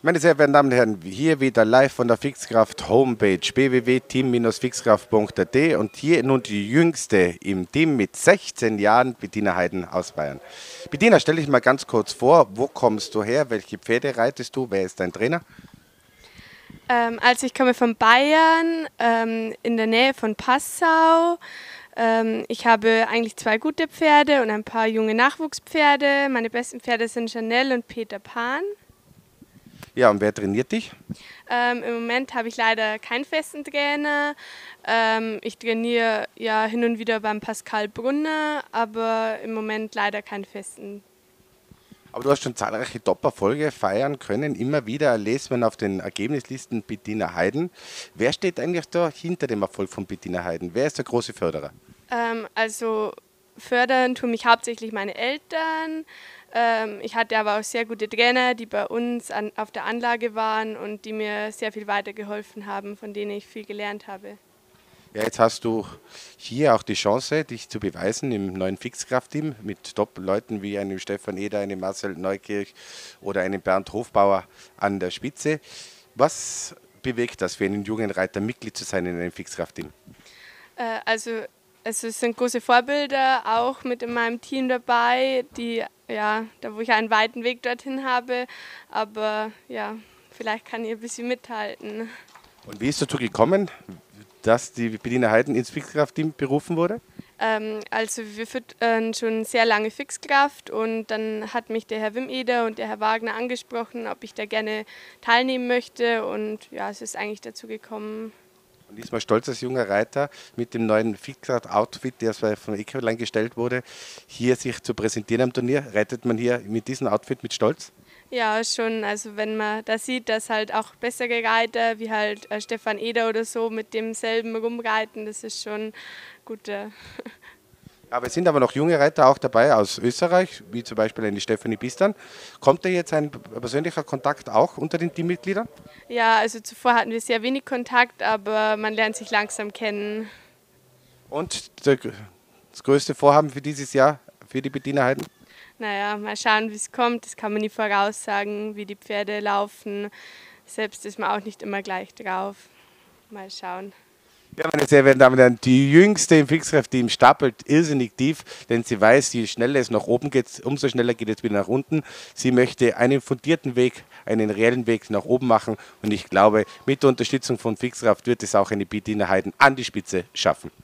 Meine sehr verehrten Damen und Herren, hier wieder live von der Fixkraft Homepage www.team-fixkraft.at und hier nun die jüngste im Team mit 16 Jahren, Bettina Heiden aus Bayern. Bettina, stell dich mal ganz kurz vor, wo kommst du her, welche Pferde reitest du, wer ist dein Trainer? Also ich komme von Bayern, in der Nähe von Passau. Ich habe eigentlich 2 gute Pferde und ein paar junge Nachwuchspferde. Meine besten Pferde sind Chanel und Peter Pan. Ja, und wer trainiert dich? Im Moment habe ich leider keinen festen Trainer. Ich trainiere ja hin und wieder beim Pascal Brunner, aber im Moment leider keinen festen. Aber du hast schon zahlreiche Top-Erfolge feiern können. Immer wieder lest man auf den Ergebnislisten Bettina Heiden. Wer steht eigentlich da hinter dem Erfolg von Bettina Heiden? Wer ist der große Förderer? Also fördern tun mich hauptsächlich meine Eltern. Ich hatte aber auch sehr gute Trainer, die bei uns auf der Anlage waren und die mir sehr viel weitergeholfen haben, von denen ich viel gelernt habe. Ja, jetzt hast du hier auch die Chance, dich zu beweisen im neuen Fixkraft-Team mit Top-Leuten wie einem Stefan Eder, einem Marcel Neukirch oder einem Bernd Hofbauer an der Spitze. Was bewegt das für einen jungen Reiter, Mitglied zu sein in einem Fixkraft-Team? Also es sind große Vorbilder auch mit in meinem Team dabei, die ja, da wo ich einen weiten Weg dorthin habe, aber ja, vielleicht kann ich ein bisschen mithalten. Und wie ist dazu gekommen, dass die Bettina Heiden ins Fixkraft-Team berufen wurde? Also wir füttern schon sehr lange Fixkraft und dann hat mich der Herr Wim Eder und der Herr Wagner angesprochen, ob ich da gerne teilnehmen möchte und ja, es ist eigentlich dazu gekommen. Und ist man stolz als junger Reiter mit dem neuen Fixkraft-Outfit, der von Equaline gestellt wurde, hier sich zu präsentieren am Turnier? Reitet man hier mit diesem Outfit mit Stolz? Ja, schon. Also wenn man da sieht, dass halt auch bessere Reiter wie halt Stefan Eder oder so mit demselben rumreiten, das ist schon gut. Aber es sind aber noch junge Reiter auch dabei aus Österreich, wie zum Beispiel eine Stefanie Bistan. Kommt da jetzt ein persönlicher Kontakt auch unter den Teammitgliedern? Ja, also zuvor hatten wir sehr wenig Kontakt, aber man lernt sich langsam kennen. Und das größte Vorhaben für dieses Jahr für die Bettina Heiden? Naja, mal schauen, wie es kommt. Das kann man nie voraussagen, wie die Pferde laufen. Selbst ist man auch nicht immer gleich drauf. Mal schauen. Ja, meine sehr verehrten Damen und Herren, die jüngste im Fixkraft-Team stapelt irrsinnig tief, denn sie weiß, je schneller es nach oben geht, umso schneller geht es wieder nach unten. Sie möchte einen fundierten Weg, einen reellen Weg nach oben machen und ich glaube, mit der Unterstützung von Fixkraft wird es auch eine Bettina Heiden an die Spitze schaffen.